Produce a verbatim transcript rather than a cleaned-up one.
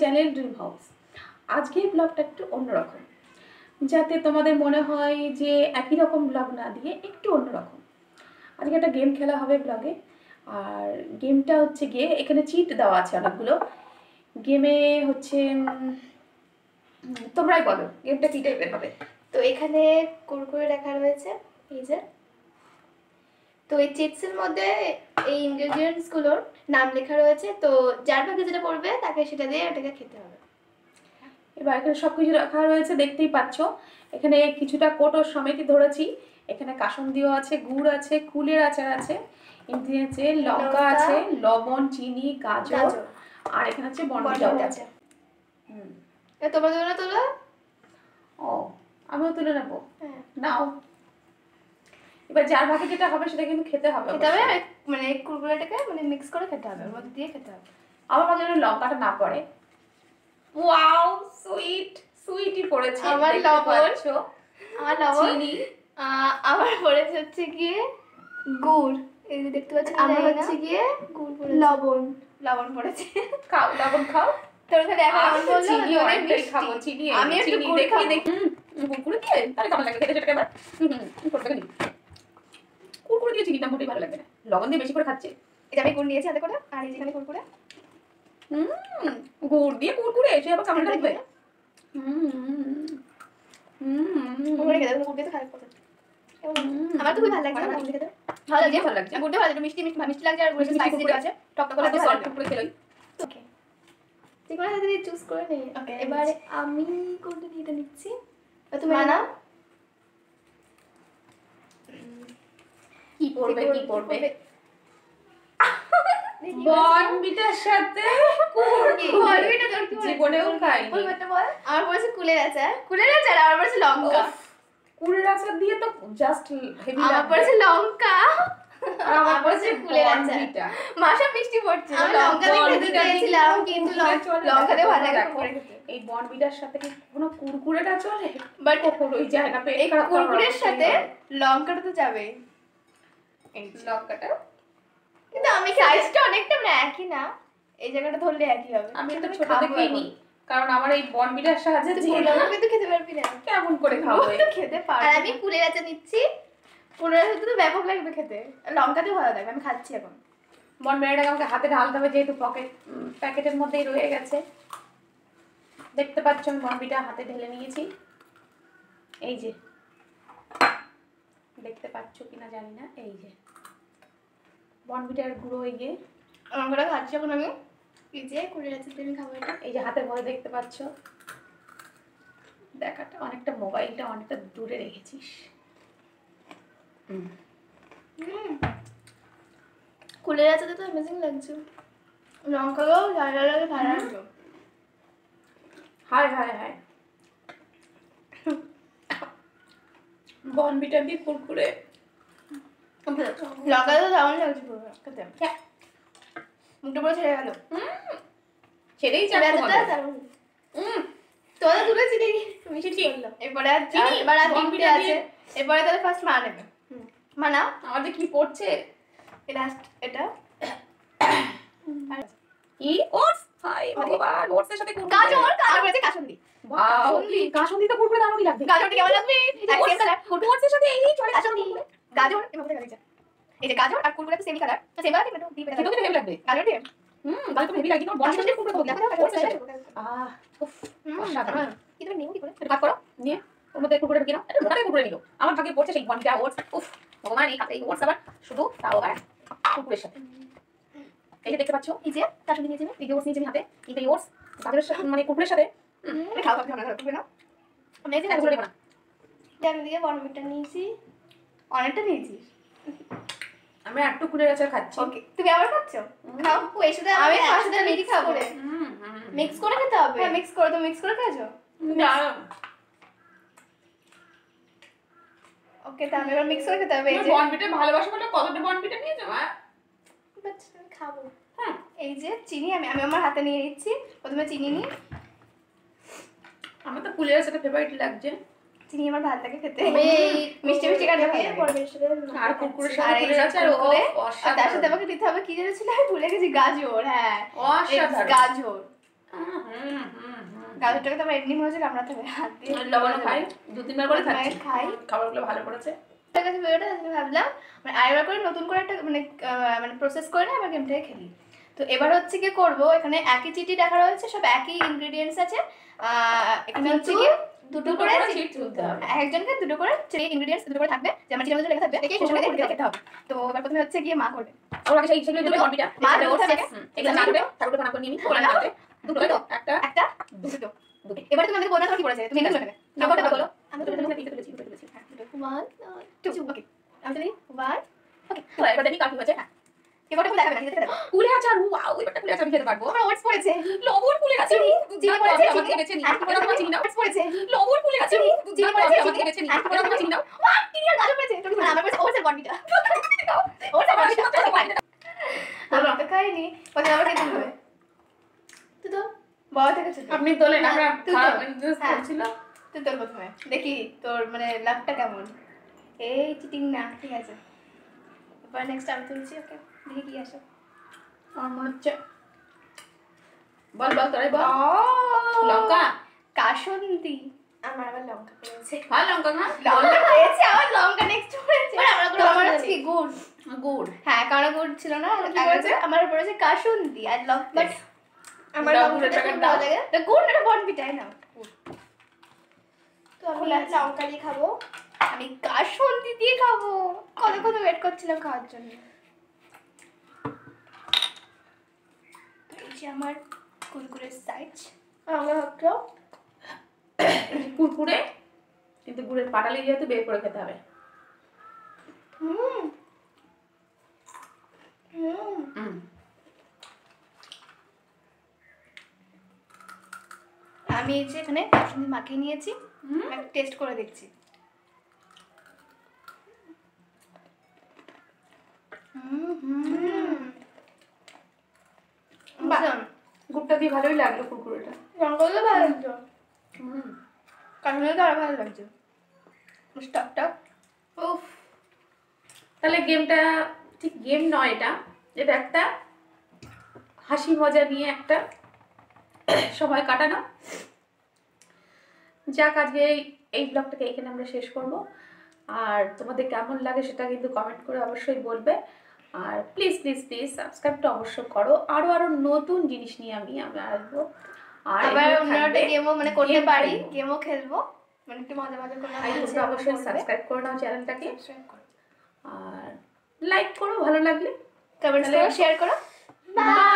Channel dream house. আজকের ব্লগটা একটু অন্যরকম, যাতে তোমাদের মনে হয় যে একই রকম ব্লগ না দিয়ে একটু অন্যরকম। আজকে একটা গেম খেলা হবে ব্লগে, আর গেমটা হচ্ছে গিয়ে এখানে চিট দেওয়া আছে অনেকগুলো। গেমে হচ্ছে তোমরাই বলো গেমটা কী টাইপের হবে। তো এখানে কুরকুরে লেখা রয়েছে, এই যে। তো এই চিটসের মধ্যে এই ইনগ্রেডিয়েন্টসগুলোর নাম লেখা রয়েছে, তো যার ভাগে যেটা পড়বে তাকে সেটা দিয়ে এটাকে খেতে হবে। এবার এখানে সব কিছু রাখা রয়েছে, দেখতেই পাচ্ছ। এখানে কিছুটা কোটোর সমেতই ধরেছি। এখানে কাসুন্দিও আছে, গুড় আছে, কুলের আচার আছে, এখানে আছে লঙ্কা আছে, লবণ, চিনি, গাজর, আর এখানে আছে বনবিটাও আছে। হুম, তোমরা তোমরা তোলো। ও, আমিও তুলে নেবো। হ্যাঁ, নাও। এবার যার ভাগে যেটা হবে সেটা কিন্তু খেতে হবে। খেতে হবে, মানে কুরকুরেটাকে মানে মিক্স করে খেতে হবে, ওর মধ্যে দিয়ে খেতে হবে। আমার ভাগে যেন লঙ্কাটা না পড়ে। ওয়াও, সুইট সুইটই পড়েছে। আমার লবণ, আমার লবণ, চিনি, আমার পড়েছে হচ্ছে গিয়ে গুড়। এই যে দেখতে পাচ্ছ, আমার হচ্ছে গিয়ে গুড় পড়েছে, লবণ লবণ পড়েছে। খাও, লবণ খাও। তোর সাথে এখন আমি বললো চিনি অনেকটাই খাবো, চিনি আমি একটু চিনি গুড় দেখি খাবো। দেখি কুরকুরে দিয়ে তাহলে কেমন লাগে খেতে সেটা এবার। হুম হুম করতে গেলি কুরকুরে দিয়ে চিনিটা মোটেই ভালো লাগবে না, লবণ দিয়ে বেশি করে খাচ্ছে। এটা আমি গুড় নিয়েছি হাতে করে, আর এই যেখানে কুরকুরে। হুম, গুড় দিয়ে কুরকুরে এসে আবার কেমন লাগবে। হুম হুম কুরকুরে খেতে গুড় দিয়ে তো খারাপ কথা। আমার তো খুব ভালো লাগছে, গুড় খেতে ভালো লাগছে, ভালো লাগছে। গুড়টা ভালো লাগছে, মিষ্টি মিষ্টি মিষ্টি লাগছে, আর গুড়টা স্পাইসি আছে, টক টক করে সল্ট করে খেলাই। ওকে, ঠিক আছে, তাহলে চুজ করে নে। ওকে, এবারে আমি কোনটা নিতে নিচ্ছি, তুমি নাও। কি পড়বে কি পড়বে? বনবিটার সাথে বনবিটা তোর কি জীবনেও খাইনি। বলতে বল। আমার পড়েছে কুলের আচার, কুলের আচার, আমার পড়েছে লঙ্কা। কুলের আচার দিয়ে তো জাস্ট হেভি লাগবে। আমার পড়েছে লঙ্কা, আর আমার পড়েছে কুলের আচার। মাশা মিষ্টি পড়ছে। আমি লঙ্কা দিয়ে খেতে চাইছিলাম, কিন্তু লঙ্কা দিয়ে ভালো লাগে কুরকুরে খেতে। এই বনবিটার সাথে কি কোনো কুরকুরেটা চলে? বাট কখনোই যায় না। এই কুরকুরের সাথে লঙ্কাটা তো যাবে। এই লঙ্কাটা কিন্তু আমি সাইজটা অনেকটা না, একই না, এই জায়গাটা ধরলে একই হবে। আমি তো ছোট দেখেই নি, কারণ আমার এই বনবিটার সাহায্যে যে লঙ্কা কিন্তু খেতে পারবি না, কেমন করে খাবো? তো খেতে পারবি। আর আমি কুলের আচার নিচ্ছি, কুলের আচার তো ব্যাপক লাগবে খেতে, লঙ্কাতেও ভালো লাগবে। আমি খাচ্ছি এখন। বনবিটাকে আমাকে হাতে ঢালতে হবে, যেহেতু পকেট প্যাকেটের মধ্যেই রয়ে গেছে। দেখতে পাচ্ছ আমি বনবিটা হাতে ঢেলে নিয়েছি। এই যে দেখতে পাচ্ছ কিনা জানি না, এই যে বনবিটার গুঁড়ো। এই যে লঙ্কাটা খাচ্ছি এখন আমি, এই যে কুলের আচার দিয়ে আমি খাবো এটা। এই যে হাতের মধ্যে দেখতে পাচ্ছ, দেখাটা অনেকটা, মোবাইলটা অনেকটা দূরে রেখেছিস। হুম, কুলের আচারটা তো অ্যামেজিং লাগছে, লঙ্কাটাও ঝাল ঝাল লাগে, ভালো লাগছে। হায় হায় হায়, বনবিটা দিয়ে কুরকুরে, লঙ্কাটা তো দারুণ লাগছে পুরো খেতে, মুখটা পুরো ছেড়ে গেল। ছেড়েই যাবে। তোরা দুটো চিনি মিষ্টি করলো, এরপরে আর চিনি, এবার আর তিনটে আছে। এরপরে তাহলে ফার্স্ট মা নেবে। মা নাও। আমাদের কি পড়ছে? লাস্ট এটা কি ওটস? হাই ভগবান, ওটসের সাথে কুরকুরে, গাজর, গাজর করেছে কাসুন্দি। ওয়াও, কাসুন্দি তো কুরকুরে দারুণই লাগবে। গাজরটা কেমন লাগবে? সেম কালার, ওটসের সাথে এই চলে কাসুন্দি। গাজর এর মধ্যে গাজর, এই যে গাজর আর কুরকুরে তো সেম কালার, তো সেম কালার একটু ডিপ এটা খেতে হেভি লাগবে। গাজর দিয়ে হুম, গাজর তো হেভি লাগে। তোমার বনবিটা দিয়ে কুরকুরে খাবো, ওটসের সাথে। আহ উফ, অসাধারণ। কি তুমি নিও কি করে? এটা কাট করো, নিয়ে ওর মধ্যে কুরকুরে ঢুকিয়ে নাও। এটা মোটাটাই কুরকুরে নিলো। আমার ভাগে পড়ছে সেই বনবিটা ওটস। উফ ভগবান, এই এই ওটস আবার শুধু তাও আবার কুরকুরের সাথে। এই যে দেখতে পাচ্ছ, এই যে কাসুন্দি নিয়েছি, এই যে ওটস নিয়েছি হাতে, এই যে ওটস গাজরের সাথে মানে কুরকুরের সাথে। এটা খাও খাও খাও খাও না। আমি এই যে কুরকুরে না, আমি দিয়ে বনবিটা নিয়েছি, অনেকটা নিয়েছিস। আমি একটু কুলের আচার খাচ্ছি। ওকে, তুমি আবার খাচ্ছ? খাও। ও এর সাথে আমি ফার্স্টে মিক্স খাবো, মিক্স করে খেতে হবে। হ্যাঁ মিক্স করে, তো মিক্স করে খাচ্ছো না। ওকে, তাহলে এবার মিক্স করে খেতে হবে। এই যে বনবিটা ভালোবাসা বলে কতটা বনবিটা নিয়েছো মা? বাট আমি খাবো। হ্যাঁ, এই যে চিনি আমি আমি আমার হাতে নিয়ে নিচ্ছি। প্রথমে চিনি নিই। আমার তো কুলের সাথে ফেভারিট লাগছে। চিনি আমার ভালো লাগে খেতে, মিষ্টি মিষ্টি কাটে ভালো লাগে। পরে সাথে আর কুরকুরের সাথে কুলের আচার, ও আর তার সাথে আমাকে দিতে হবে কি যেন ছিল, আমি ভুলে গেছি, গাজর। হ্যাঁ অসাধারণ গাজর, গাজরটাকে তো আমার এমনি মনে হচ্ছে কামড়াতে হবে, হাত দিয়ে লবণ খাই, দু তিনবার করে খাচ্ছি, খাই। খাবারগুলো ভালো করেছে। ঠিক আছে, ভিডিওটা আজকে ভাবলাম মানে আরেকবার করে নতুন করে একটা মানে মানে প্রসেস করে না আবার গেমটাকে খেলি। তো এবার হচ্ছে কি করব, এখানে একই চিঠি দেখা রয়েছে, সব একই ইনগ্রেডিয়েন্টস আছে। এখানে হচ্ছে কি দুটো করে চিট তুলতে হবে, একজনকে দুটো করে ইনগ্রেডিয়েন্টস দুটো করে থাকবে, যেমন চিঠির মধ্যে লেখা থাকবে সেই সেটা খেতে হবে। তো এবার প্রথমে হচ্ছে কি মা করবে, ওর আগে সেই সেগুলো দেবে কম্পিউটার মা মা ওর থেকে এগুলো না দেবে, তারপরে বানা করে নিয়ে নিই, করে নাও দুটো একটা একটা দুটো। এবারে তুমি আমাকে বলনা কি করেছে, তুমি এটা শুনে নাম্বারটা বলো। আমি তো তোমাকে তিনটে তুলেছি, দুটো তুলেছি। হ্যাঁ দুটো, ওয়ান টু, ওকে আমি তুলি ওয়ান, ওকে। তো এবার দেখি কাকি হয়েছে। হ্যাঁ এবারটা খুলে দেখাবে না, দেখে দেখাবে। কুলে আচার, ওয়াও, এবারটা কুলে আচার আমি খেতে পারবো। আমার ওটস পড়েছে, লবণ কুলে আচার, চিনি পড়েছে, আমাকে বেছে নি, তোমরা তোমার চিনি নাও। ওটস পড়েছে, লবণ কুলে আচার, চিনি পড়েছে, আমাকে বেছে নি, তোমরা তোমার চিনি নাও। ওয়া চিনি আর গাজর পড়েছে, তুমি আমার পড়েছে ওটস এর বন্ডিটা, ওটস এর বন্ডিটা। আমি তো খাইনি, পরে আবার খেতে হবে। তো তো বড় থেকে ছোট আপনি তোলেন, আমরা খারাপ ইনজুস হ্যাঁ। করছিল। তুই তোর প্রথমে দেখি তোর মানে লাভটা কেমন। এই চিটিং না, ঠিক আছে। এবার নেক্সট আমি তুলছি, ওকে দেখি কি আসে। আমার মনে হচ্ছে, বল বল তোরাই বল। লঙ্কা, কাসুন্দি। আমার আবার লঙ্কা পেয়েছে, ভালো লঙ্কা না, লঙ্কা পেয়েছে, আমার লঙ্কা নেক্সট পড়েছে। আমরা তো আমার হচ্ছে কি গুড়, গুড়। হ্যাঁ কারণ গুড় ছিল না, কি পড়েছে? আমার পড়েছে কাসুন্দি আর লঙ্কা। বাট আমার দাও, লঙ্কাটা গুড়ের খুব প্যাকেট ভালো দাও। লাগে, তো গুড় না বনবিটাই না। তো আমি লঙ্কা দিয়ে খাবো, আমি কাসুন্দি দিয়ে খাবো। কত কত ওয়েট করছিলাম খাওয়ার জন্য। এই যে আমার কুরকুরের সাইজ, আমার হচ্ছে কুরকুরে, কিন্তু গুড়ের পাটালি যেহেতু বের করে খেতে হবে। হুম হুম হুম, আমি এই যে এখানে কাসুন্দি মাখিয়ে নিয়েছি, হুম। আমি টেস্ট করে দেখছি। হুম হুম বাহ, গুড়টা দিয়ে ভালোই লাগলো কুরকুরেটা। লঙ্কাগুলো ভালো লাগছে, হুম, কাসুন্দিটা আরো ভালো লাগছে, টক টক। উফ, তাহলে গেমটা ঠিক গেম নয়, এটা এটা একটা হাসি মজা নিয়ে একটা সময় কাটানো। যাক, আজকে এই ব্লগটাকে এখানে আমরা শেষ করব। আর তোমাদের কেমন লাগে সেটা কিন্তু কমেন্ট করে অবশ্যই বলবে। আর প্লিজ প্লিজ প্লিজ সাবস্ক্রাইবটা অবশ্য করো, আরো আরো নতুন জিনিস নিয়ে আমি আমি আসবো। আর আবার এগুলো অন্য থাকবে, একটা গেমও মানে করতে game পারি, খেলবো। গেমও খেলবো, মানে একটু মজা মজা করে আর তোমরা অবশ্যই সাবস্ক্রাইব করে নাও চ্যানেলটাকে, আর লাইক করো ভালো লাগলে, কমেন্টস তাহলে করো, শেয়ার করো। বাই।